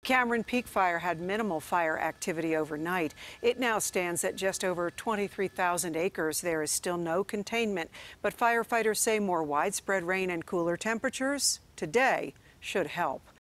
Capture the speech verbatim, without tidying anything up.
Cameron Peak Fire had minimal fire activity overnight. It now stands at just over twenty-three thousand acres. There is still no containment, but firefighters say more widespread rain and cooler temperatures today should help.